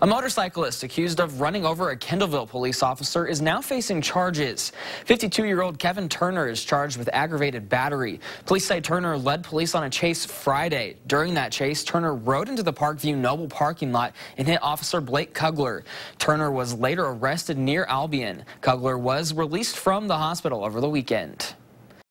A motorcyclist accused of running over a Kendallville police officer is now facing charges. 52-year-old Kevin Turner is charged with aggravated battery. Police say Turner led police on a chase Friday. During that chase, Turner rode into the Parkview Noble parking lot and hit Officer Blake Kugler. Turner was later arrested near Albion. Kugler was released from the hospital over the weekend.